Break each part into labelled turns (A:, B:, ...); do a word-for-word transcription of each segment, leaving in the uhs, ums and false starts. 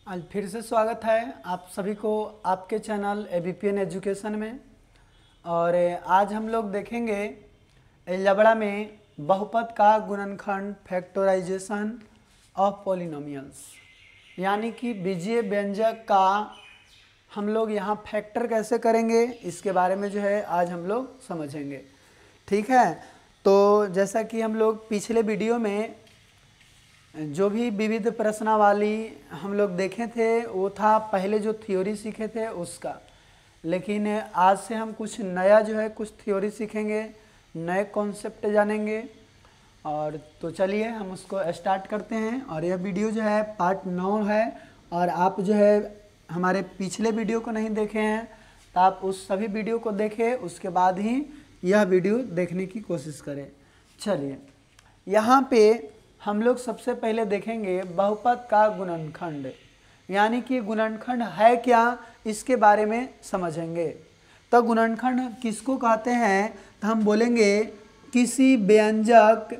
A: आज फिर से स्वागत है आप सभी को आपके channel A B P N education में। और आज हम लोग देखेंगे अलजेब्रा में बहुपद का गुणनखंड फैक्टराइजेशन ऑफ पॉलिनोमियल्स, यानी कि बीजीय व्यंजक का हम लोग यहाँ फैक्टर कैसे करेंगे इसके बारे में जो है आज हम लोग समझेंगे। ठीक है, तो जैसा कि हम लोग पिछले वीडियो में जो भी विविध प्रश्नावली हम लोग देखे थे वो था पहले जो थ्योरी सीखे थे उसका, लेकिन आज से हम कुछ नया जो है कुछ थ्योरी सीखेंगे, नए कॉन्सेप्ट जानेंगे। और तो चलिए हम उसको स्टार्ट करते हैं। और यह वीडियो जो है पार्ट नौ है, और आप जो है हमारे पिछले वीडियो को नहीं देखे हैं तो आप उस सभी वीडियो को देखें, उसके बाद ही यह वीडियो देखने की कोशिश करें। चलिए यहाँ पे हम लोग सबसे पहले देखेंगे बहुपद का गुणनखंड, यानी कि गुणनखंड है क्या इसके बारे में समझेंगे। तो गुणनखंड किसको कहते हैं, तो हम बोलेंगे किसी व्यंजक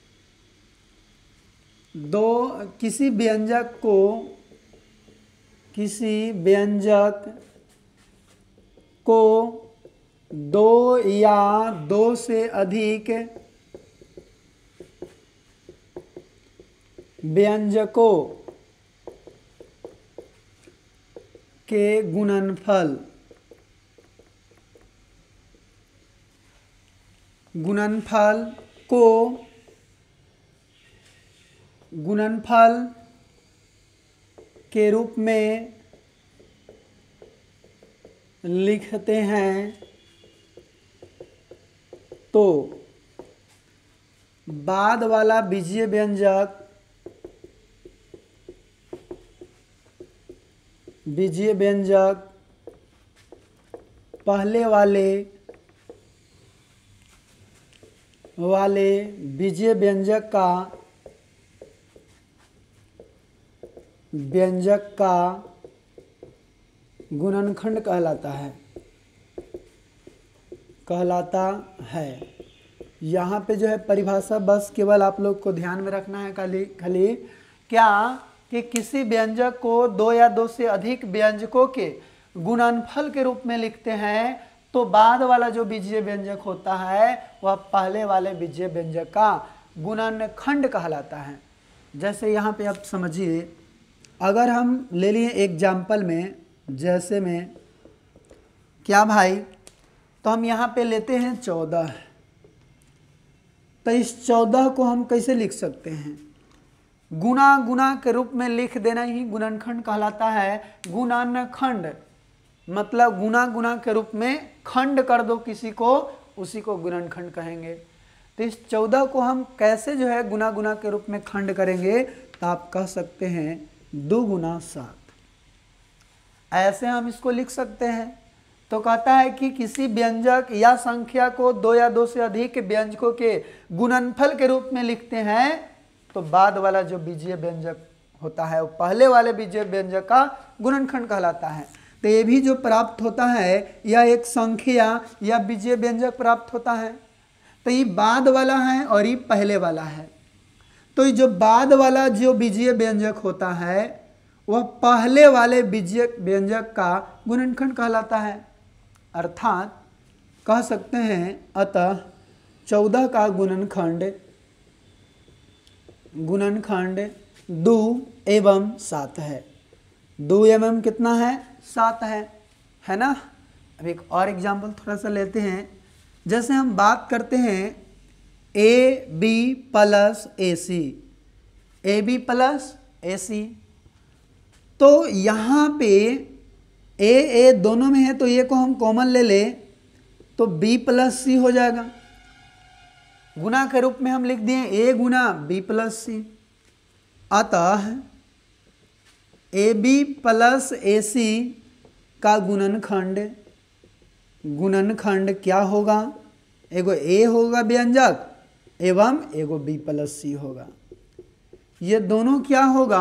A: दो किसी व्यंजक को किसी व्यंजक को दो या दो से अधिक व्यंजकों के गुणनफल गुणनफल को गुणनफल के रूप में लिखते हैं, तो बाद वाला बीजीय व्यंजक बीजीय व्यंजक पहले वाले वाले बीजीय व्यंजक का व्यंजक का गुणनखंड कहलाता है कहलाता है यहाँ पे जो है परिभाषा बस केवल आप लोग को ध्यान में रखना है खाली खाली क्या कि किसी व्यंजक को दो या दो से अधिक व्यंजकों के गुणनफल के रूप में लिखते हैं, तो बाद वाला जो बीजीय व्यंजक होता है वह पहले वाले बीजीय व्यंजक का गुणनखंड कहलाता है। जैसे यहाँ पे आप समझिए, अगर हम ले लिए एग्जाम्पल में, जैसे में क्या भाई, तो हम यहाँ पे लेते हैं चौदह। तो इस चौदह को हम कैसे लिख सकते हैं, गुणा गुणा के रूप में लिख देना ही गुणनखंड कहलाता है। गुणनखंड मतलब गुणा गुणा के रूप में खंड कर दो किसी को, उसी को गुणनखंड कहेंगे। तो इस चौदह को हम कैसे जो है गुणा गुणा के रूप में खंड करेंगे, तो आप कह सकते हैं दो गुना सात, ऐसे हम इसको लिख सकते हैं। तो कहता है कि किसी व्यंजक या संख्या को दो या दो से अधिक व्यंजकों के गुणनफल के रूप में लिखते हैं, तो बाद वाला जो बीजीय व्यंजक होता है वो पहले वाले बीजीय व्यंजक का गुणनखंड कहलाता है। तो ये भी जो प्राप्त होता है यह एक संख्या या बीजीय व्यंजक प्राप्त होता है। तो ये बाद वाला है और ये पहले वाला है। तो ये जो बाद वाला जो बीजीय व्यंजक होता है वह पहले वाले बीजीय व्यंजक का गुणनखंड कहलाता है। अर्थात कह सकते हैं अतः चौदह का गुणनखंड गुणनखंड दो एवं सात है। दो एवं कितना है, सात है, है ना। अब एक और एग्जाम्पल थोड़ा सा लेते हैं। जैसे हम बात करते हैं A B plus A C, A B plus A C, तो यहाँ पे ए ए दोनों में है, तो ये को हम कॉमन ले ले तो बी प्लस सी हो जाएगा। गुणा के रूप में हम लिख दिए ए गुना बी प्लस सी। अतः ए बी प्लस ए सी का गुणनखंड गुणनखंड क्या होगा, एगो ए होगा व्यंजक एवं एगो बी प्लस सी होगा। ये दोनों क्या होगा,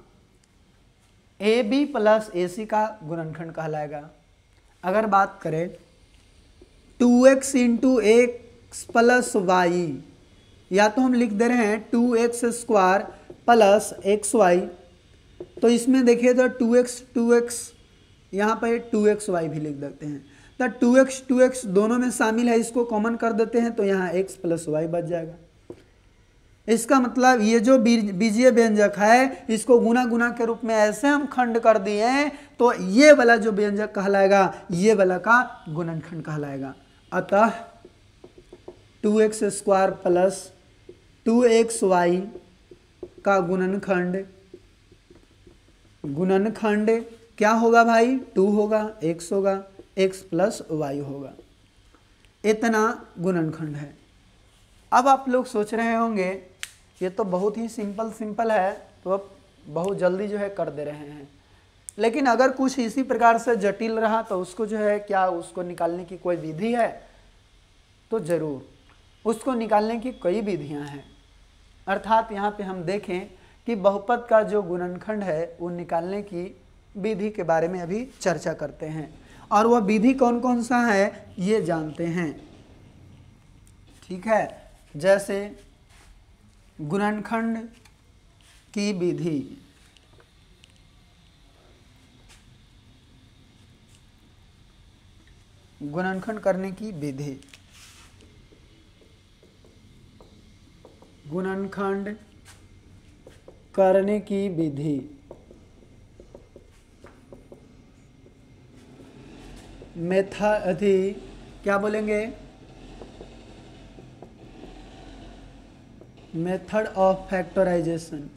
A: ए बी प्लस ए सी का गुणनखंड कहलाएगा। अगर बात करें two X into X plus Y, या तो हम लिख दे रहे हैं two X square plus X Y, तो इसमें देखिए तो टू एक्स टू एक्स यहाँ पर टू एक्स वाई भी लिख देते हैं, तो टू एक्स टू एक्स दोनों में शामिल है, इसको कॉमन कर देते हैं तो यहाँ x प्लस वाई बच जाएगा। इसका मतलब ये जो बीजीय व्यंजक है इसको गुना गुना के रूप में ऐसे हम खंड कर दिए हैं तो ये वाला जो व्यंजक कहलाएगा ये वाला का गुणनखंड कहलाएगा। अतः two X square plus two X Y का गुणनखंड गुणनखंड क्या होगा भाई, टू होगा, x होगा, x प्लस वाई होगा, इतना गुणनखंड है। अब आप लोग सोच रहे होंगे ये तो बहुत ही सिंपल सिंपल है, तो अब बहुत जल्दी जो है कर दे रहे हैं, लेकिन अगर कुछ इसी प्रकार से जटिल रहा तो उसको जो है क्या उसको निकालने की कोई विधि है, तो ज़रूर उसको निकालने की कई विधियां हैं। अर्थात यहाँ पे हम देखें कि बहुपद का जो गुणनखंड है वो निकालने की विधि के बारे में अभी चर्चा करते हैं, और वह विधि कौन कौन सा है ये जानते हैं। ठीक है, जैसे गुणनखंड की विधि, गुणनखंड करने की विधि, गुणनखंड करने की विधि मेथड क्या बोलेंगे, method of factorisation,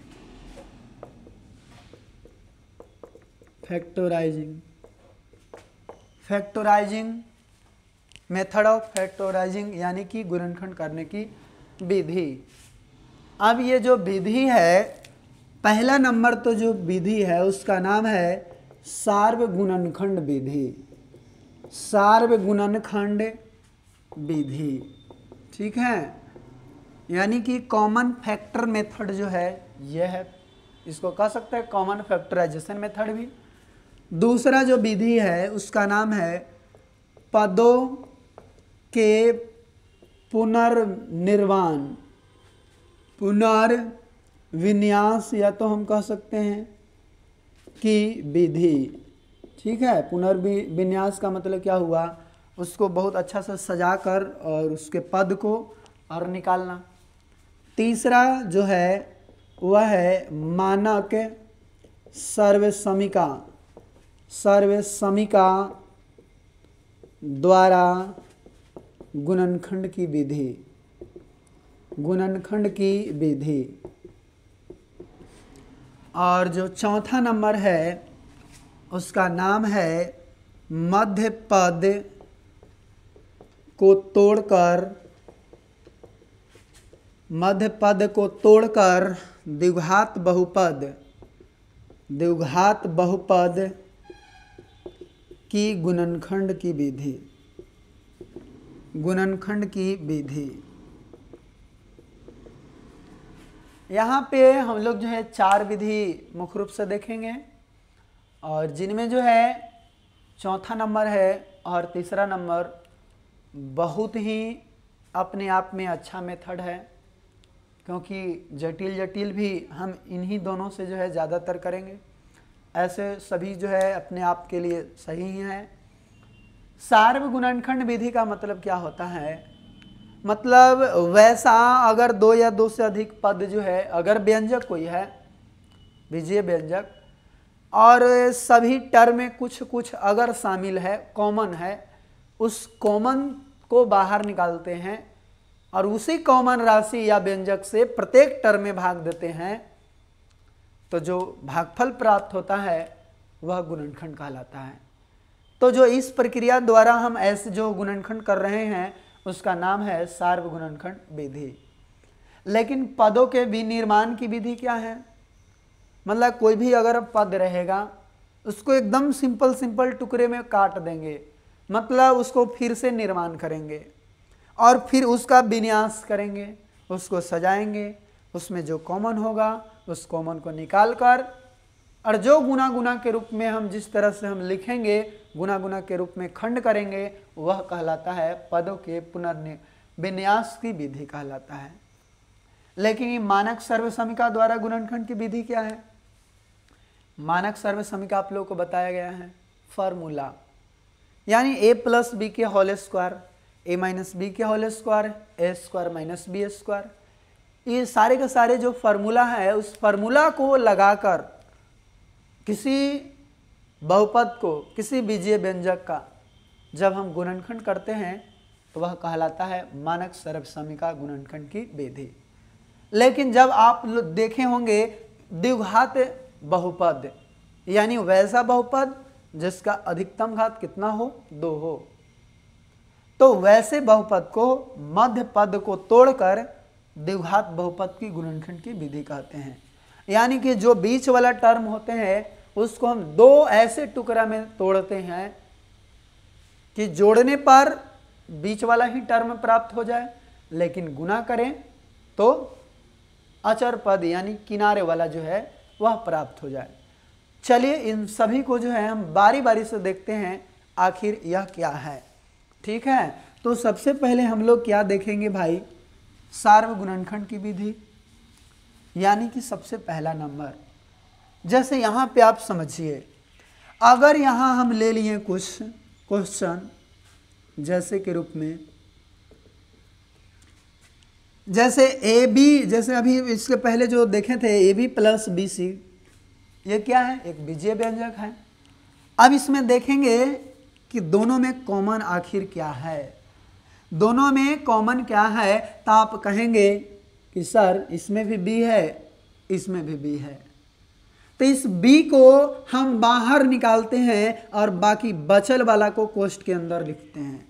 A: factorising factorising method of factorising यानी कि गुणनखंड करने की विधि। अब ये जो विधि है, पहला नंबर तो जो विधि है उसका नाम है सार्वगुणनखंड विधि, सार्वगुणनखंड विधि। ठीक है, यानी कि कॉमन फैक्टर मेथड जो है यह है, इसको कह सकते हैं कॉमन फैक्टराइजेशन मेथड भी। दूसरा जो विधि है उसका नाम है पदों के पुनर्निर्माण, पुनर्विन्यास या तो हम कह सकते हैं कि विधि। ठीक है, पुनर्विन्यास का मतलब क्या हुआ, उसको बहुत अच्छा से सजाकर और उसके पद को और निकालना। तीसरा जो है वह है मानक सर्वसमीका, सर्वसमीका द्वारा गुणनखंड की विधि, गुणनखंड की विधि। और जो चौथा नंबर है उसका नाम है मध्य पद को तोड़कर, मध्य पद को तोड़कर द्विघात बहुपद, द्विघात बहुपद की गुणनखंड की विधि, गुणनखंड की विधि। यहाँ पे हम लोग जो है चार विधि मुख्य रूप से देखेंगे, और जिनमें जो है चौथा नंबर है और तीसरा नंबर बहुत ही अपने आप में अच्छा मेथड है, क्योंकि जटिल जटिल भी हम इन्हीं दोनों से जो है ज़्यादातर करेंगे, ऐसे सभी जो है अपने आप के लिए सही ही हैं। सार्वगुणनखंड विधि का मतलब क्या होता है, मतलब वैसा अगर दो या दो से अधिक पद जो है, अगर व्यंजक कोई है बीजीय व्यंजक और सभी टर्म में कुछ कुछ अगर शामिल है, कॉमन है, उस कॉमन को बाहर निकालते हैं और उसी कॉमन राशि या व्यंजक से प्रत्येक टर्म में भाग देते हैं, तो जो भागफल प्राप्त होता है वह गुणनखंड कहलाता है। तो जो इस प्रक्रिया द्वारा हम ऐसे जो गुणनखंड कर रहे हैं उसका नाम है सार्वगुणनखंड विधि। लेकिन पदों के विनिर्माण की विधि क्या है, मतलब कोई भी अगर पद रहेगा उसको एकदम सिंपल सिंपल टुकड़े में काट देंगे, मतलब उसको फिर से निर्माण करेंगे और फिर उसका विन्यास करेंगे, उसको सजाएंगे, उसमें जो कॉमन होगा उस कॉमन को निकाल कर, और जो गुना गुना के रूप में हम जिस तरह से हम लिखेंगे गुना गुना के रूप में खंड करेंगे, वह कहलाता है पदों के पुनर्विन्यास की विधि कहलाता है। लेकिन ये मानक सर्वसमीका द्वारा गुणनखंड की विधि क्या है, मानक सर्व समीकरण आप लोगों को बताया गया है, फार्मूला यानी ए प्लस बी के whole square, A minus B के whole square, A square minus B square, ये सारे के सारे जो फार्मूला है उस फार्मूला को लगाकर किसी बहुपद को, किसी बीजीय व्यंजक का जब हम गुणनखंड करते हैं तो वह कहलाता है मानक सर्व समीकरण गुणनखंड की विधि। लेकिन जब आप देखे होंगे द्विघात बहुपद यानी वैसा बहुपद जिसका अधिकतम घात कितना हो, दो हो, तो वैसे बहुपद को मध्य पद को तोड़कर द्विघात बहुपद की गुणनखंड की विधि कहते हैं। यानी कि जो बीच वाला टर्म होते हैं उसको हम दो ऐसे टुकड़ा में तोड़ते हैं कि जोड़ने पर बीच वाला ही टर्म प्राप्त हो जाए, लेकिन गुना करें तो अचर पद यानी किनारे वाला जो है वह प्राप्त हो जाए। चलिए इन सभी को जो है हम बारी बारी से देखते हैं आखिर यह क्या है। ठीक है, तो सबसे पहले हम लोग क्या देखेंगे भाई, सार्व गुणनखंड की विधि, यानी कि सबसे पहला नंबर। जैसे यहाँ पे आप समझिए, अगर यहाँ हम ले लिए कुछ क्वेश्चन जैसे के रूप में, जैसे ए बी, जैसे अभी इसके पहले जो देखे थे A B plus B C, ये क्या है, एक बीजीय व्यंजक है। अब इसमें देखेंगे कि दोनों में कॉमन आखिर क्या है, दोनों में कॉमन क्या है, तो आप कहेंगे कि सर इसमें भी बी है, इसमें भी बी है, तो इस बी को हम बाहर निकालते हैं और बाकी बचल वाला को कोष्ठ के अंदर लिखते हैं।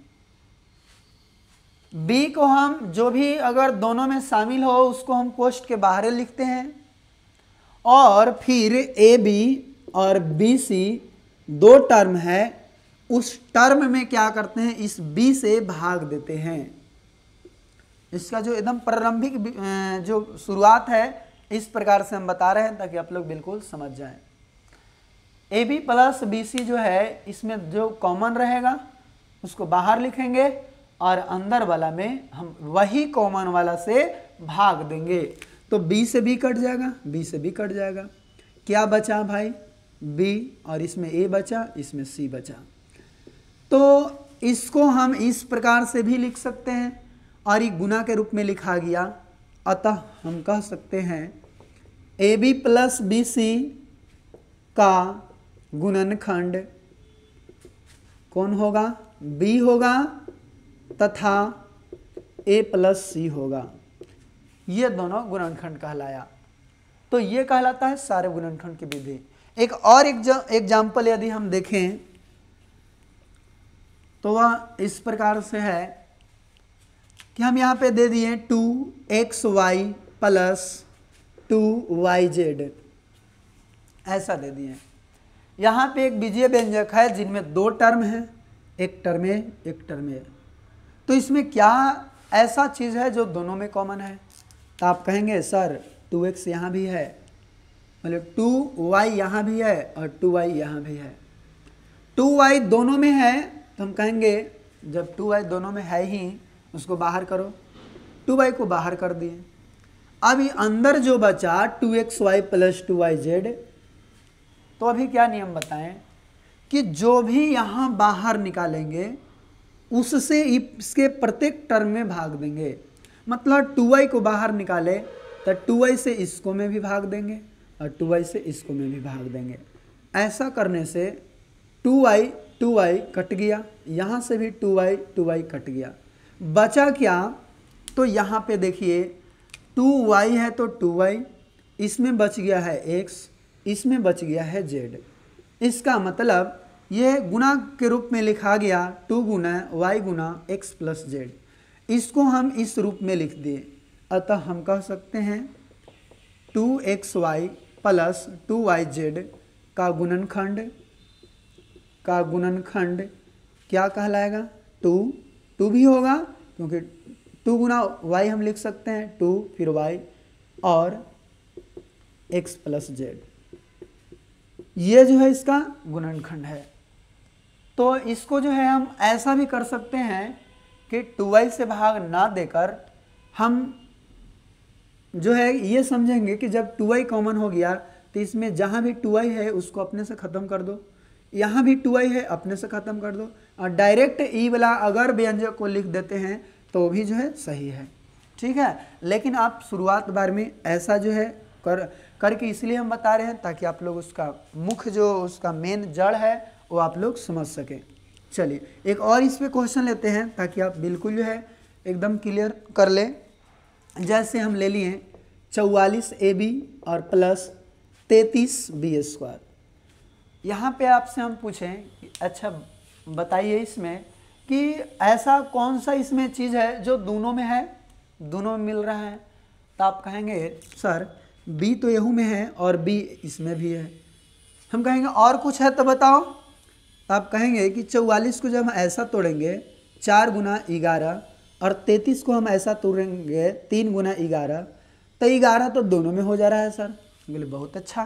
A: बी को हम जो भी अगर दोनों में शामिल हो उसको हम कोष्ठ के बाहर लिखते हैं, और फिर ए बी और बी सी दो टर्म है, उस टर्म में क्या करते हैं, इस बी से भाग देते हैं। इसका जो एकदम प्रारंभिक जो शुरुआत है इस प्रकार से हम बता रहे हैं ताकि आप लोग बिल्कुल समझ जाएं। A B plus B C जो है इसमें जो कॉमन रहेगा उसको बाहर लिखेंगे और अंदर वाला में हम वही कॉमन वाला से भाग देंगे, तो बी से बी कट जाएगा, बी से बी कट जाएगा, क्या बचा भाई, बी, और इसमें ए बचा, इसमें सी बचा। तो इसको हम इस प्रकार से भी लिख सकते हैं और ये गुना के रूप में लिखा गया, अतः हम कह सकते हैं A B plus B C का गुणनखंड कौन होगा, बी होगा तथा ए प्लस सी होगा, ये दोनों गुणनखंड कहलाया। तो ये कहलाता है सारे गुणनखंड की विधि। एक और एग्जाम्पल यदि हम देखें तो वह इस प्रकार से है कि हम यहाँ पे दे दिए two X Y plus two Y Z, ऐसा दे दिए। यहाँ पे एक बीजीय व्यंजक है जिनमें दो टर्म है, एक टर्म ए एक टर्म ए, तो इसमें क्या ऐसा चीज़ है जो दोनों में कॉमन है, तो आप कहेंगे सर टू एक्स यहाँ भी है, मतलब टू वाई यहाँ भी है और टू वाई यहाँ भी है। टू वाई दोनों में है तो हम कहेंगे जब टू वाई दोनों में है ही उसको बाहर करो, टू वाई को बाहर कर दिए। अब ये अंदर जो बचा two X Y plus two Y Z, तो अभी क्या नियम बताएं कि जो भी यहाँ बाहर निकालेंगे उससे इसके प्रत्येक टर्म में भाग देंगे। मतलब टू वाई को बाहर निकाले तो टू वाई से इसको में भी भाग देंगे और टू वाई से इसको में भी भाग देंगे। ऐसा करने से two Y two Y cut गया, यहाँ से भी two Y two Y cut गया, बचा क्या, तो यहाँ पे देखिए टू वाई है तो टू वाई, इसमें बच गया है x, इसमें बच गया है z। इसका मतलब ये गुना के रूप में लिखा गया टू गुना वाई गुना एक्स प्लस जेड, इसको हम इस रूप में लिख दिए। अतः हम कह सकते हैं two X Y plus two Y Z का गुणनखंड का गुणनखंड क्या कहलाएगा, टू, टू भी होगा क्योंकि टू गुना वाई हम लिख सकते हैं, टू फिर वाई और एक्स प्लस जेड, ये जो है इसका गुणनखंड है। तो इसको जो है हम ऐसा भी कर सकते हैं कि टू वाई से भाग ना देकर हम जो है ये समझेंगे कि जब टू वाई कॉमन हो गया तो इसमें जहाँ भी टू आई है उसको अपने से ख़त्म कर दो, यहाँ भी टू आई है अपने से ख़त्म कर दो, और डायरेक्ट ई वाला अगर व्यंजक को लिख देते हैं तो वो भी जो है सही है। ठीक है, लेकिन आप शुरुआत बार में ऐसा जो है कर करके इसलिए हम बता रहे हैं ताकि आप लोग उसका मुख्य जो उसका मेन जड़ है वो आप लोग समझ सकें। चलिए एक और इस पे क्वेश्चन लेते हैं ताकि आप बिल्कुल जो है एकदम क्लियर कर लें। जैसे हम ले लिए चौवालीस ए बी और प्लस तैंतीस बी स्क्वायर। यहाँ पे आपसे हम पूछें कि अच्छा बताइए इसमें कि ऐसा कौन सा इसमें चीज़ है जो दोनों में है, दोनों में मिल रहा है। तो आप कहेंगे सर बी तो यहू में है और बी इसमें भी है। हम कहेंगे और कुछ है तो बताओ। तो आप कहेंगे कि चौवालीस को जब हम ऐसा तोड़ेंगे चार गुना ग्यारह और तैंतीस को हम ऐसा तोड़ेंगे तीन गुना ग्यारह, तो ग्यारह तो दोनों में हो जा रहा है सर। बोले बहुत अच्छा,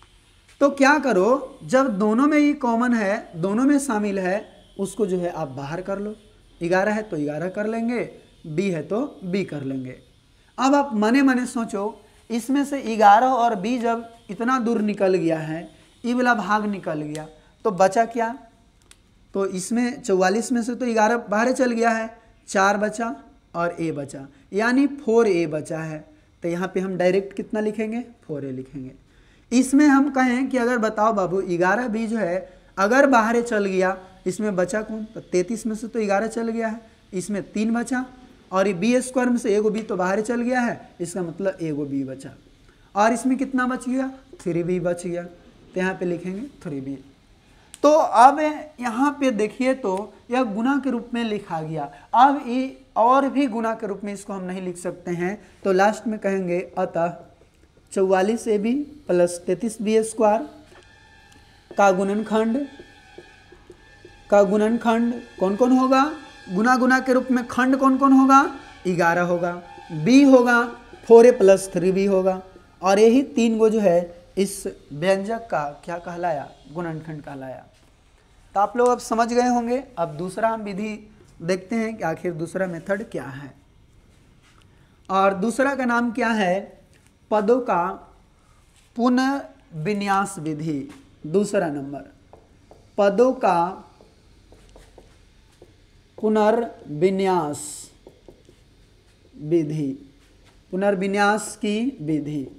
A: तो क्या करो जब दोनों में ही कॉमन है, दोनों में शामिल है, उसको जो है आप बाहर कर लो। ग्यारह है तो ग्यारह कर लेंगे, बी है तो बी कर लेंगे। अब आप मने मने सोचो, इसमें से ग्यारह और बी जब इतना दूर निकल गया है, ई वाला भाग निकल गया, तो बचा क्या? तो इसमें चौवालीस में से तो ग्यारह बाहर चल गया है, चार बचा और ए बचा, यानी फोर ए बचा है। तो यहाँ पे हम डायरेक्ट कितना लिखेंगे? फोर ए लिखेंगे। इसमें हम कहें कि अगर बताओ बाबू ग्यारह बी जो है अगर बाहर चल गया, इसमें बचा कौन? तो तैंतीस में से तो ग्यारह चल गया है, इसमें तीन बचा, और ये बी स्क्वायर में से एगो बी तो बाहर चल गया है, इसका मतलब एगो बी बचा, और इसमें कितना बच गया? थ्री बी बच गया। तो यहाँ पे लिखेंगे थ्री बी। तो अब यहाँ पे देखिए तो यह गुना के रूप में लिखा गया। अब ये और भी गुना के रूप में इसको हम नहीं लिख सकते हैं, तो लास्ट में कहेंगे अतः चौवालीस ए बी प्लस तैंतीस बी स्क्वायर का गुणनखंड का गुणनखंड कौन कौन होगा? गुना गुना के रूप में खंड कौन कौन होगा? ग्यारह होगा, बी होगा, four A plus three B होगा, और यही तीन गो जो है इस व्यंजक का क्या कहलाया? गुणनखंड कहलाया। तो आप लोग अब समझ गए होंगे। अब दूसरा हम विधि देखते हैं कि आखिर दूसरा मेथड क्या है, और दूसरा का नाम क्या है? पदों का पुनर्विन्यास विधि। दूसरा नंबर पदों का पुनर्विन्यास विधि, पुनर्विन्यास की विधि।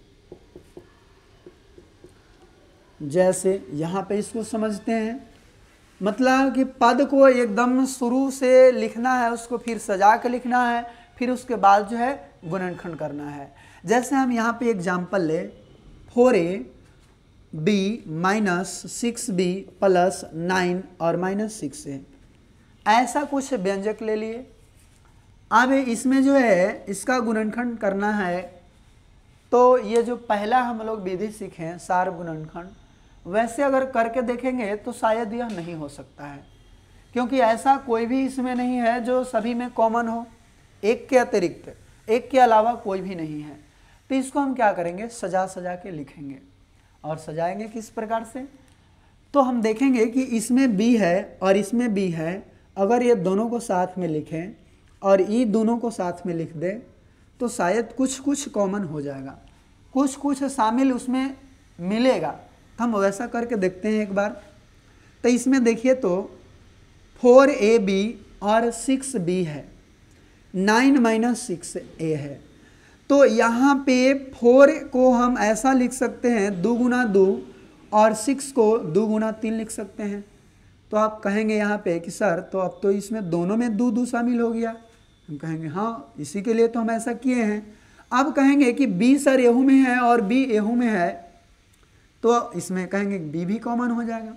A: जैसे यहाँ पे इसको समझते हैं, मतलब कि पद को एकदम शुरू से लिखना है, उसको फिर सजा के लिखना है, फिर उसके बाद जो है गुणनखंड करना है। जैसे हम यहाँ पे एग्जाम्पल ले, four A B minus six B plus nine और माइनस सिक्स ए, ऐसा कुछ व्यंजक ले लिए। अब इसमें जो है इसका गुणनखंड करना है, तो ये जो पहला हम लोग विधि सीखे सार गुणनखंड, वैसे अगर करके देखेंगे तो शायद यह नहीं हो सकता है, क्योंकि ऐसा कोई भी इसमें नहीं है जो सभी में कॉमन हो। एक के अतिरिक्त, एक के अलावा कोई भी नहीं है। तो इसको हम क्या करेंगे? सजा सजा के लिखेंगे। और सजाएंगे किस प्रकार से? तो हम देखेंगे कि इसमें बी है और इसमें बी है, अगर ये दोनों को साथ में लिखें और ये दोनों को साथ में लिख दें तो शायद कुछ कुछ कॉमन हो जाएगा, कुछ कुछ शामिल उसमें मिलेगा। तो हम वैसा करके देखते हैं एक बार। तो इसमें देखिए तो फोर ए बी और सिक्स बी है, नाइन माइनस सिक्स ए है। तो यहाँ पे फोर को हम ऐसा लिख सकते हैं दो गुना दो, और सिक्स को दो गुना तीन लिख सकते हैं। तो आप कहेंगे यहाँ पे कि सर तो अब तो इसमें दोनों में दो दो शामिल हो गया। हम कहेंगे हाँ, इसी के लिए तो हम ऐसा किए हैं। अब कहेंगे कि बी सर एहू में है और बी एहू में है, तो इसमें कहेंगे बी भी कॉमन हो जाएगा।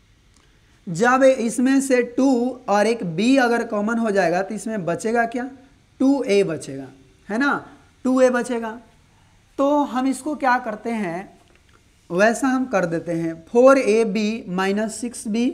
A: जब इसमें से टू और एक बी अगर कॉमन हो जाएगा तो इसमें बचेगा क्या? टू ए बचेगा, है ना, टू ए बचेगा। तो हम इसको क्या करते हैं, वैसा हम कर देते हैं, four A B minus six B,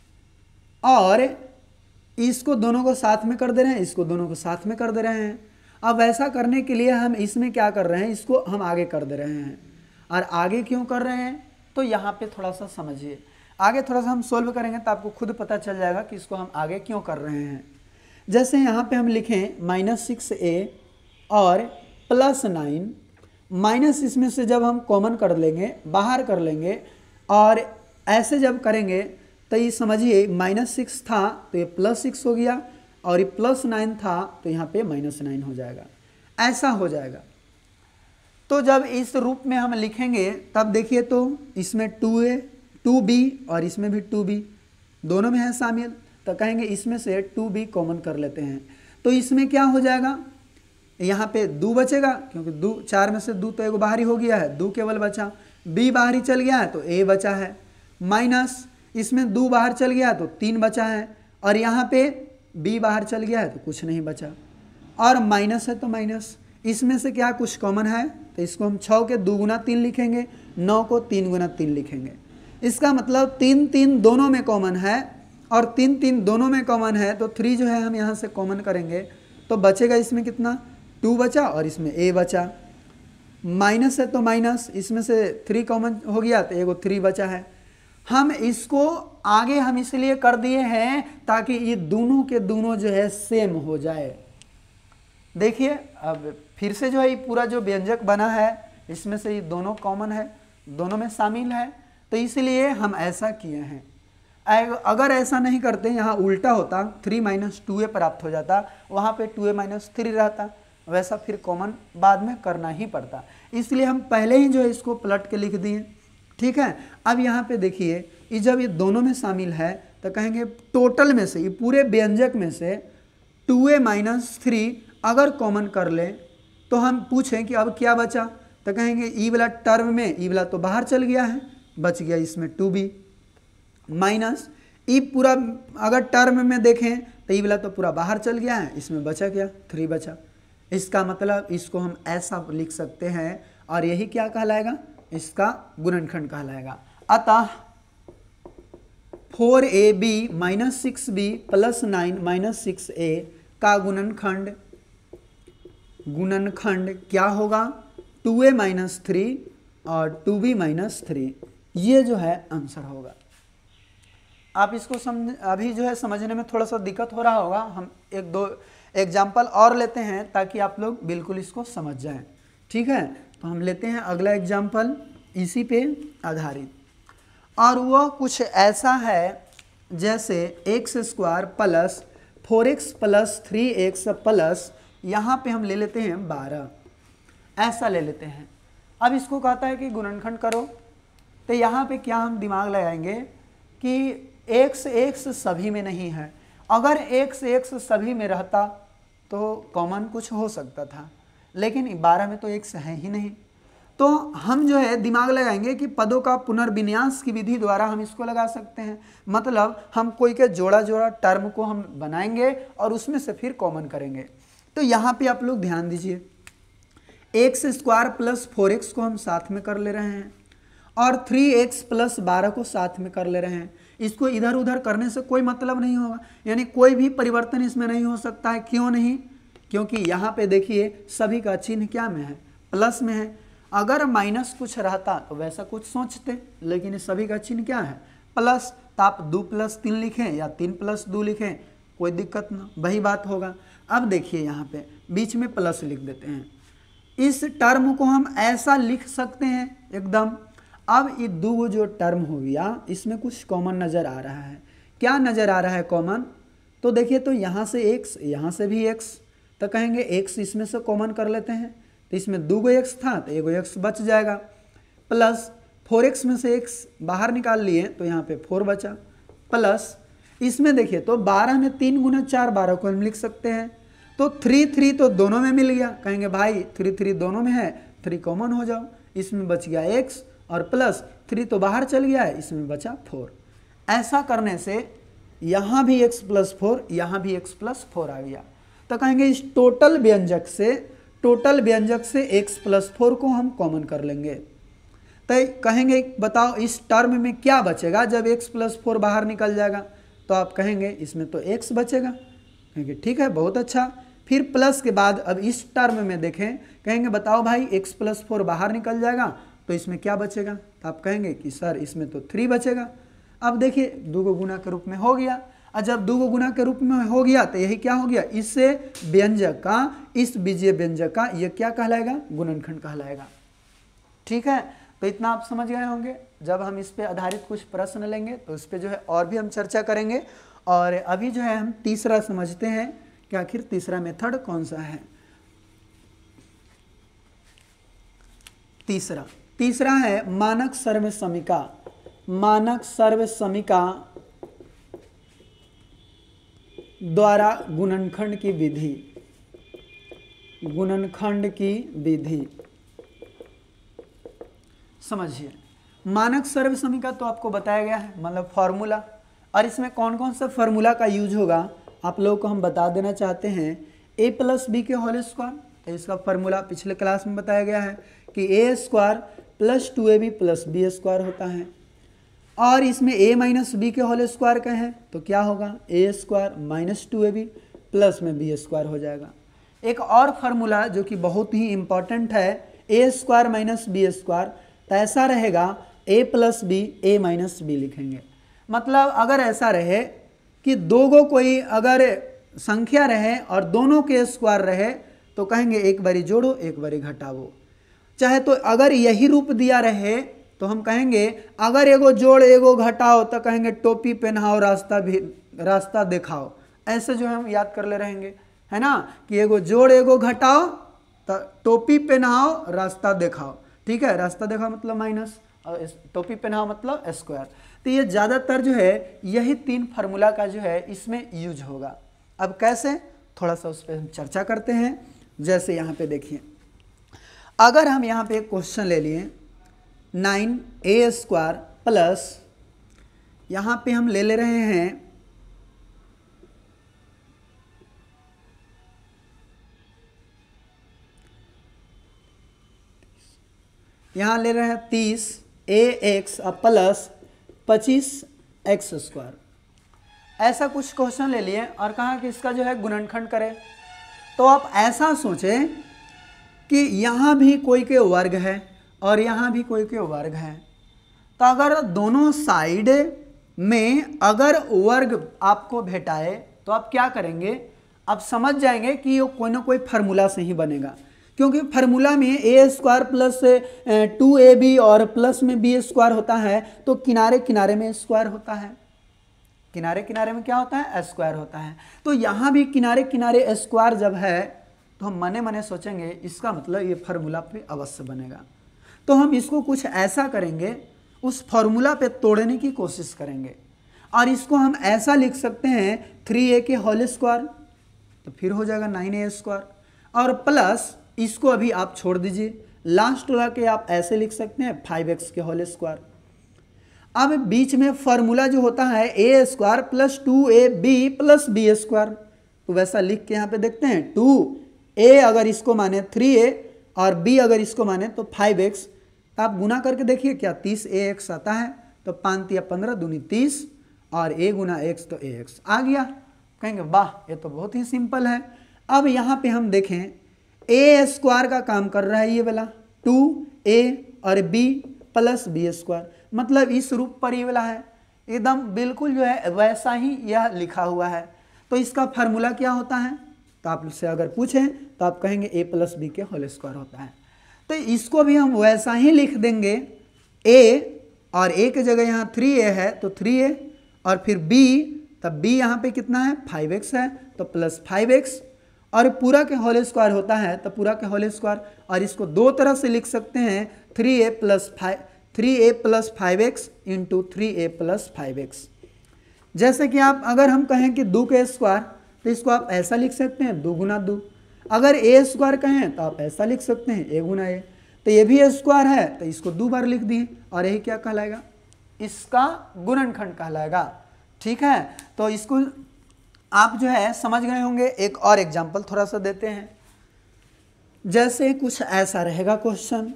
A: और इसको दोनों को साथ में कर दे रहे हैं, इसको दोनों को साथ में कर दे रहे हैं। अब वैसा करने के लिए हम इसमें क्या कर रहे हैं, इसको हम आगे कर दे रहे हैं। और आगे क्यों कर रहे हैं, तो यहाँ पे थोड़ा सा समझिए, आगे थोड़ा सा हम सोल्व करेंगे तो आपको खुद पता चल जाएगा कि इसको हम आगे क्यों कर रहे हैं। जैसे यहाँ पे हम लिखें माइनस सिक्स ए और प्लस नाइन, माइनस इसमें से जब हम कॉमन कर लेंगे, बाहर कर लेंगे, और ऐसे जब करेंगे तो ये समझिए माइनस सिक्स था तो ये प्लस सिक्स हो गया, और ये प्लस नाइन था तो यहाँ पे माइनस नाइन हो जाएगा, ऐसा हो जाएगा। तो जब इस रूप में हम लिखेंगे तब देखिए तो इसमें टू ए टू बी और इसमें भी टू बी, दोनों में है शामिल, तो कहेंगे इसमें से टू बी कॉमन कर लेते हैं। तो इसमें क्या हो जाएगा, यहाँ पे दो बचेगा, क्योंकि दो चार में से दो तो एक बाहरी हो गया है, दो केवल बचा, बी बाहरी चल गया है तो ए बचा है, माइनस इसमें दो बाहर चल गया तो तीन बचा है, और यहाँ पे बी बाहर चल गया है तो कुछ नहीं बचा, और माइनस है तो माइनस, इसमें से क्या कुछ कॉमन है, तो इसको हम छः के दो गुना तीन लिखेंगे, नौ को तीन गुना तीन लिखेंगे। इसका मतलब तीन तीन दोनों में कॉमन है, और तीन तीन दोनों में कॉमन है तो थ्री जो है हम यहाँ से कॉमन करेंगे तो बचेगा इसमें कितना, टू बचा और इसमें ए बचा, माइनस है तो माइनस, इसमें से थ्री कॉमन हो गया तो एगो थ्री बचा है। हम इसको आगे हम इसलिए कर दिए हैं ताकि ये दोनों के दोनों जो है सेम हो जाए। देखिए अब फिर से जो है ये पूरा जो व्यंजक बना है इसमें से ये दोनों कॉमन है, दोनों में शामिल है, तो इसलिए हम ऐसा किए हैं। अगर ऐसा नहीं करते, यहाँ उल्टा होता, थ्री माइनस टू ए प्राप्त हो जाता, वहाँ पे टू ए माइनस थ्री रहता, वैसा फिर कॉमन बाद में करना ही पड़ता, इसलिए हम पहले ही जो है इसको पलट के लिख दिए। ठीक है, अब यहाँ पे देखिए ये जब ये दोनों में शामिल है तो कहेंगे टोटल में से, ये पूरे व्यंजक में से टू ए माइनस थ्री अगर कॉमन कर ले तो हम पूछें कि अब क्या बचा, तो कहेंगे ई वाला टर्म में ई वाला तो बाहर चल गया है, बच गया इसमें टू बी, माइनस ई पूरा अगर टर्म में देखें तो ई वाला तो पूरा बाहर चल गया है, इसमें बचा क्या, थ्री बचा। इसका मतलब इसको हम ऐसा लिख सकते हैं, और यही क्या कहलाएगा, इसका गुणनखंड कहलाएगा। अतः four A B minus six B plus nine minus six A का गुणनखंड गुणनखंड क्या होगा, टू ए माइनस थ्री और टू बी माइनस थ्री, ये जो है आंसर होगा। आप इसको समझ अभी जो है समझने में थोड़ा सा दिक्कत हो रहा होगा, हम एक दो एग्जाम्पल और लेते हैं ताकि आप लोग बिल्कुल इसको समझ जाएं। ठीक है, तो हम लेते हैं अगला एग्जाम्पल इसी पे आधारित, और वह कुछ ऐसा है जैसे X square plus four X plus three X plus, यहाँ पे हम ले लेते हैं बारह, ऐसा ले लेते हैं। अब इसको कहता है कि गुणनखंड करो, तो यहाँ पे क्या हम दिमाग लगाएंगे कि एक्स एक्स सभी में नहीं है, अगर एक्स एक्स सभी में रहता तो कॉमन कुछ हो सकता था, लेकिन बारह में तो एक्स है ही नहीं, तो हम जो है दिमाग लगाएंगे कि पदों का पुनर्विन्यास की विधि द्वारा हम इसको लगा सकते हैं। मतलब हम कोई के जोड़ा जोड़ा टर्म को हम बनाएंगे और उसमें से फिर कॉमन करेंगे। तो यहाँ पे आप लोग ध्यान दीजिए, X square plus four X को हम साथ में कर ले रहे हैं, और थ्री एक्स प्लस बारह को साथ में कर ले रहे हैं। इसको इधर उधर करने से कोई मतलब नहीं होगा, यानी कोई भी परिवर्तन इसमें नहीं हो सकता है। क्यों नहीं, क्योंकि यहाँ पे देखिए सभी का चिन्ह क्या में है, प्लस में है। अगर माइनस कुछ रहता तो वैसा कुछ सोचते, लेकिन सभी का चिन्ह क्या है, प्लस। तो आप दो प्लस तीन लिखें या तीन प्लस दो लिखें, कोई दिक्कत ना, वही बात होगा। अब देखिए यहाँ पे बीच में प्लस लिख देते हैं, इस टर्म को हम ऐसा लिख सकते हैं एकदम। अब ये दो जो टर्म हो गया इसमें कुछ कॉमन नज़र आ रहा है, क्या नज़र आ रहा है कॉमन, तो देखिए तो यहाँ से एक्स, यहाँ से भी एक्स, तो कहेंगे एक्स इसमें से कॉमन कर लेते हैं, तो इसमें दो गो एक्स था तो एगो एक्स बच जाएगा, प्लस फोर एक्स में से एक्स बाहर निकाल लिए तो यहाँ पे फोर बचा, प्लस इसमें देखिए तो बारह में तीन गुना चार, बारह को हम लिख सकते हैं, तो थ्री थ्री तो दोनों में मिल गया, कहेंगे भाई थ्री थ्री दोनों में है, थ्री कॉमन हो जाओ, इसमें बच गया एक्स और प्लस थ्री तो बाहर चल गया है, इसमें बचा फोर। ऐसा करने से यहाँ भी एक्स प्लस फोर, यहाँ भी एक्स प्लस फोर आ गया, तो कहेंगे इस टोटल व्यंजक से टोटल व्यंजक से एक्स प्लस फोर को हम कॉमन कर लेंगे। तो कहेंगे बताओ इस टर्म में क्या बचेगा जब एक्स प्लस फोर बाहर निकल जाएगा, तो आप कहेंगे इसमें तो एक्स बचेगा, कहेंगे ठीक है बहुत अच्छा। फिर प्लस के बाद अब इस टर्म में देखें, कहेंगे बताओ भाई एक्स प्लस फोर बाहर निकल जाएगा तो इसमें क्या बचेगा, तो आप कहेंगे कि सर इसमें तो थ्री बचेगा। अब देखिए दो गो गुना के रूप में हो गया, और जब दो गो गुना के रूप में हो गया तो यही क्या हो गया, इससे व्यंजक का, इस बीजीय व्यंजक का ये क्या कहलाएगा, गुणनखंड कहलाएगा। ठीक है, तो इतना आप समझ गए होंगे। जब हम इस पे आधारित कुछ प्रश्न लेंगे तो इस पे जो है और भी हम चर्चा करेंगे। और अभी जो है हम तीसरा समझते हैं कि आखिर तीसरा मेथड कौन सा है। तीसरा तीसरा है मानक सर्व समीका। मानक सर्व समीका द्वारा गुणनखंड की विधि। गुणनखंड की विधि समझिए। मानक सर्व समीका तो आपको बताया गया है, मतलब फॉर्मूला। और इसमें कौन कौन सा फॉर्मूला का यूज होगा आप लोगों को हम बता देना चाहते हैं। ए प्लस बी के होल स्क्वायर, तो इसका फॉर्मूला पिछले क्लास में बताया गया है कि A square plus two A B plus B square होता है। और इसमें ए माइनस बी के होल स्क्वायर का है तो क्या होगा, A square minus two A B plus में बी स्क्वायर हो जाएगा। एक और फार्मूला जो कि बहुत ही इंपॉर्टेंट है, A square minus B square, तो ऐसा रहेगा A plus B A minus B लिखेंगे। मतलब अगर ऐसा रहे कि दो गो कोई अगर संख्या रहे और दोनों के स्क्वायर रहे तो कहेंगे एक बारी जोड़ो एक बारी घटाओ। चाहे तो अगर यही रूप दिया रहे तो हम कहेंगे अगर एगो जोड़ एगो घटाओ तो कहेंगे टोपी पहनाओ रास्ता भी रास्ता दिखाओ। ऐसे जो है हम याद कर ले रहेंगे, है ना, कि एगो जोड़ एगो घटाओ तो टोपी पहनाओ रास्ता दिखाओ। ठीक है, रास्ता दिखाओ मतलब माइनस और टोपी पहनाओ मतलब स्क्वायर। तो ये ज़्यादातर जो है यही तीन फार्मूला का जो है इसमें यूज होगा। अब कैसे, थोड़ा सा उस पर हम चर्चा करते हैं। जैसे यहाँ पे देखिए, अगर हम यहाँ पे एक क्वेश्चन ले लिए नाइन ए स्क्वायर प्लस, यहाँ पे हम ले ले रहे हैं यहाँ ले रहे हैं तीस ए एक्स प्लस पच्चीस एक्स स्क्वायर। ऐसा कुछ क्वेश्चन ले लिए और कहा कि इसका जो है गुणनखंड करें। तो आप ऐसा सोचें कि यहाँ भी कोई के वर्ग है और यहाँ भी कोई के वर्ग है, तो अगर दोनों साइड में अगर वर्ग आपको भेटाए तो आप क्या करेंगे, आप समझ जाएंगे कि ये कोई ना कोई फार्मूला से ही बनेगा। क्योंकि फार्मूला में A square plus two A B और प्लस में बी स्क्वायर होता है, तो किनारे किनारे में स्क्वायर होता है। किनारे किनारे में क्या होता है, स्क्वायर होता है। तो यहाँ भी किनारे किनारे स्क्वायर जब है तो हम मने मने सोचेंगे इसका मतलब ये फार्मूला पे अवश्य बनेगा। तो हम इसको कुछ ऐसा करेंगे, उस फार्मूला पे तोड़ने की कोशिश करेंगे और इसको हम ऐसा लिख सकते हैं थ्री ए के होल स्क्वायर, तो फिर हो जाएगा नाइन ए स्क्वायर। और प्लस इसको अभी आप छोड़ दीजिए, लास्ट वाला के आप ऐसे लिख सकते हैं फाइव एक्स के होल स्क्वायर। अब बीच में फार्मूला जो होता है A square plus two A B plus B square, तो वैसा लिख के यहाँ पे देखते हैं टू ए अगर इसको माने थ्री ए और बी अगर इसको माने तो फाइव एक्स। तो आप गुना करके देखिए क्या तीस ए एक्स आता है, तो पाँच या पंद्रह दूनी तीस और ए गुना एक्स तो ए एक्स आ गया। कहेंगे वाह ये तो बहुत ही सिंपल है। अब यहाँ पे हम देखें ए स्क्वायर का काम कर रहा है ये वाला टू ए और बी प्लस बी स्क्वायर, मतलब इस रूप पर ये वाला है, एकदम बिल्कुल जो है वैसा ही यह लिखा हुआ है। तो इसका फार्मूला क्या होता है, तो आप से अगर पूछें तो आप कहेंगे ए प्लस बी के होल स्क्वायर होता है। तो इसको भी हम वैसा ही लिख देंगे, ए और ए की जगह यहाँ थ्री ए है तो थ्री ए और फिर बी, तब बी यहाँ पे कितना है फाइव एक्स है तो प्लस फाइव एक्स और पूरा के होल स्क्वायर होता है तो पूरा के होल स्क्वायर। और इसको दो तरह से लिख सकते हैं three A plus five three A plus five X into three A plus five X. जैसे कि आप अगर हम कहें कि दो के स्क्वायर तो इसको आप ऐसा लिख सकते हैं दो गुना दो। अगर ए स्क्वायर कहें तो आप ऐसा लिख सकते हैं ए गुना ए। तो ये भी ए स्क्वायर है तो इसको दो बार लिख दिए और यही क्या कहलाएगा, इसका गुणनखंड कहलाएगा। ठीक है, तो इसको आप जो है समझ गए होंगे। एक और एग्जाम्पल थोड़ा सा देते हैं। जैसे कुछ ऐसा रहेगा क्वेश्चन,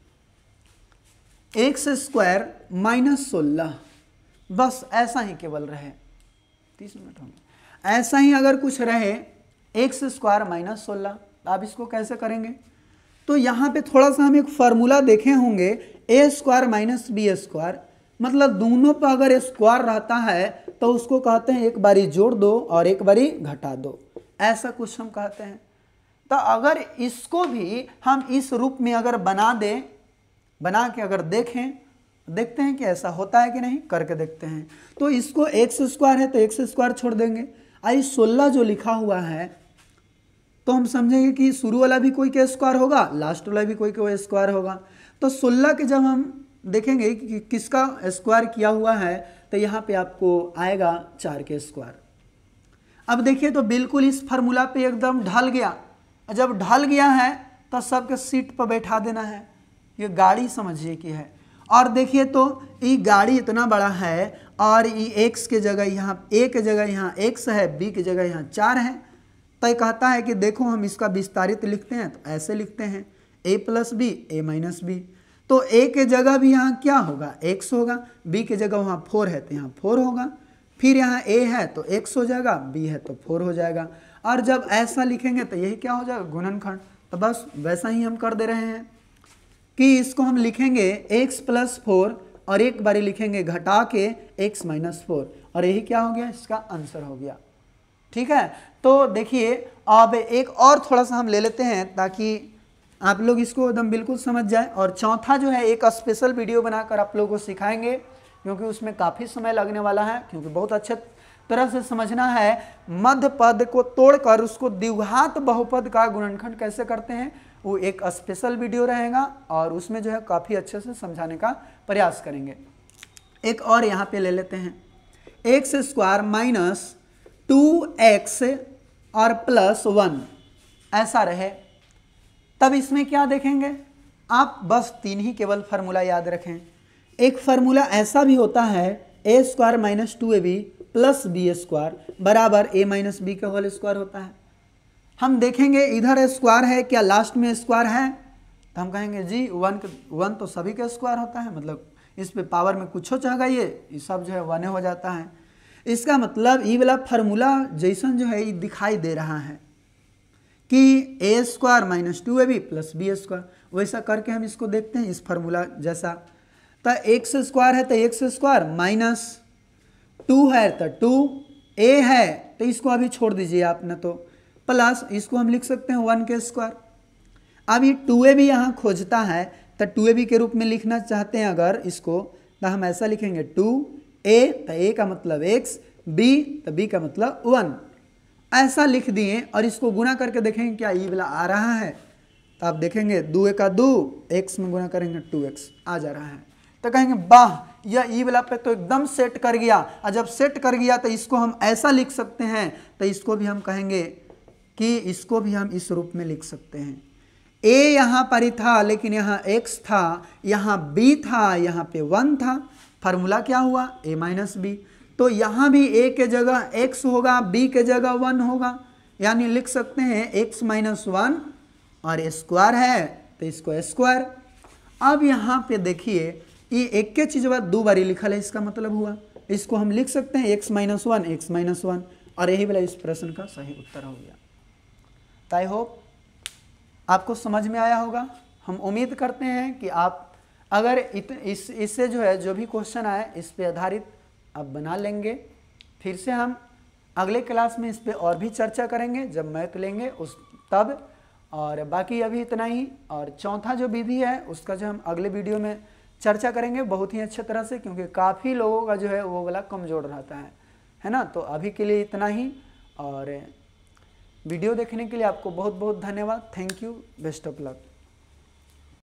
A: एक्स स्क्वायर माइनस सोलह, बस ऐसा ही केवल रहे, तीस मिनट होंगे, ऐसा ही अगर कुछ रहे एक्स स्क्वायर माइनस सोलह, आप इसको कैसे करेंगे। तो यहाँ पे थोड़ा सा हम एक फार्मूला देखे होंगे, A square minus B square, मतलब दोनों पर अगर स्क्वायर रहता है तो उसको कहते हैं एक बारी जोड़ दो और एक बारी घटा दो, ऐसा कुछ हम कहते हैं। तो अगर इसको भी हम इस रूप में अगर बना दें, बना के अगर देखें, देखते हैं कि ऐसा होता है कि नहीं, करके देखते हैं। तो इसको एक्स स्क्वायर है तो एक्स स्क्वायर छोड़ देंगे। आई सोलह जो लिखा हुआ है तो हम समझेंगे कि शुरू वाला भी कोई के स्क्वायर होगा, लास्ट वाला भी कोई के स्क्वायर होगा। तो सोलह के जब हम देखेंगे कि किसका स्क्वायर किया हुआ है तो यहाँ पे आपको आएगा चार के स्क्वायर। अब देखिए तो बिल्कुल इस फार्मूला पे एकदम ढल गया। जब ढल गया है तो सबके सीट पर बैठा देना है। ये गाड़ी समझिए कि है। और देखिए तो ये गाड़ी इतना बड़ा है और ये एक्स के जगह यहाँ ए के जगह यहाँ एक्स है, बी की जगह यहाँ चार है। तो ये कहता है कि देखो हम इसका विस्तारित लिखते हैं तो ऐसे लिखते हैं A plus B A minus B. तो ए के जगह भी यहाँ क्या होगा, एक्स होगा, बी के जगह वहाँ फोर है तो यहाँ फोर होगा, फिर यहाँ ए है तो एक्स हो जाएगा, बी है तो फोर हो जाएगा। और जब ऐसा लिखेंगे तो यही क्या हो जाएगा, गुणनखंड। तो बस वैसा ही हम कर दे रहे हैं कि इसको हम लिखेंगे x प्लस फोर और एक बारी लिखेंगे घटा के x माइनस फोर और यही क्या हो गया, इसका आंसर हो गया। ठीक है, तो देखिए अब एक और थोड़ा सा हम ले लेते हैं ताकि आप लोग इसको एकदम बिल्कुल समझ जाए। और चौथा जो है एक स्पेशल वीडियो बनाकर आप लोगों को सिखाएंगे क्योंकि उसमें काफ़ी समय लगने वाला है, क्योंकि बहुत अच्छे तरह से समझना है। मध्य पद को तोड़कर उसको द्विघात बहुपद का गुणनखंड कैसे करते हैं, वो एक स्पेशल वीडियो रहेगा और उसमें जो है काफ़ी अच्छे से समझाने का प्रयास करेंगे। एक और यहाँ पे ले लेते हैं, X square minus two X और प्लस वन ऐसा रहे, तब इसमें क्या देखेंगे आप, बस तीन ही केवल फार्मूला याद रखें। एक फार्मूला ऐसा भी होता है A square minus two A B plus B square बराबर ए माइनस बी का होल स्क्वायर होता है। हम देखेंगे इधर स्क्वायर है क्या, लास्ट में स्क्वायर है, तो हम कहेंगे जी वन वन तो सभी का स्क्वायर होता है, मतलब इस पे पावर में कुछ हो चाहेगा ये सब जो है वन हो जाता है। इसका मतलब ये वाला फार्मूला जैसन जो है ये दिखाई दे रहा है कि A square minus two A B plus B square, वैसा करके हम इसको देखते हैं इस फार्मूला जैसा। तो एक्स स्क्वायर है तो एक्स स्क्वायर माइनस टू है तो टू, ए है तो इसको अभी छोड़ दीजिए आपने, तो प्लस इसको हम लिख सकते हैं वन के स्क्वायर। अब ये टू ए भी यहाँ खोजता है तो टू ए बी के रूप में लिखना चाहते हैं अगर इसको, तो हम ऐसा लिखेंगे टू ए तो ए का मतलब एक्स, बी तो बी का मतलब वन, ऐसा लिख दिए और इसको गुना करके देखेंगे क्या ये वाला आ रहा है। तो आप देखेंगे दो एक का दो, एक्स में गुना करेंगे टू एक्स आ जा रहा है। तो कहेंगे वाह यह ई वाला पे तो एकदम सेट कर गया। और जब सेट कर गया तो इसको हम ऐसा लिख सकते हैं, तो इसको भी हम कहेंगे कि इसको भी हम इस रूप में लिख सकते हैं। ए यहाँ पर ही था लेकिन यहाँ एक्स था, यहाँ बी था, यहाँ पे वन था, फार्मूला क्या हुआ ए माइनस बी। तो यहाँ भी ए के जगह एक्स होगा, बी के जगह वन होगा, यानी लिख सकते हैं एक्स माइनस वन और स्क्वायर है तो इसको स्क्वायर। अब यहाँ पे देखिए ये एक के चीज बाद दो बारी लिखा है, इसका मतलब हुआ इसको हम लिख सकते हैं X minus one X minus one और यही वाला इस प्रश्न का सही उत्तर हो गया। तो आई होप आपको समझ में आया होगा। हम उम्मीद करते हैं कि आप अगर इत, इस इससे जो है जो भी क्वेश्चन आए इस पे आधारित आप बना लेंगे। फिर से हम अगले क्लास में इस पे और भी चर्चा करेंगे जब मैथ लेंगे उस तब, और बाकी अभी इतना ही। और चौथा जो विधि है उसका जो हम अगले वीडियो में चर्चा करेंगे बहुत ही अच्छे तरह से, क्योंकि काफ़ी लोगों का जो है वो वाला कमज़ोर रहता है है ना। तो अभी के लिए इतना ही, और वीडियो देखने के लिए आपको बहुत बहुत धन्यवाद। Thank you, best of luck.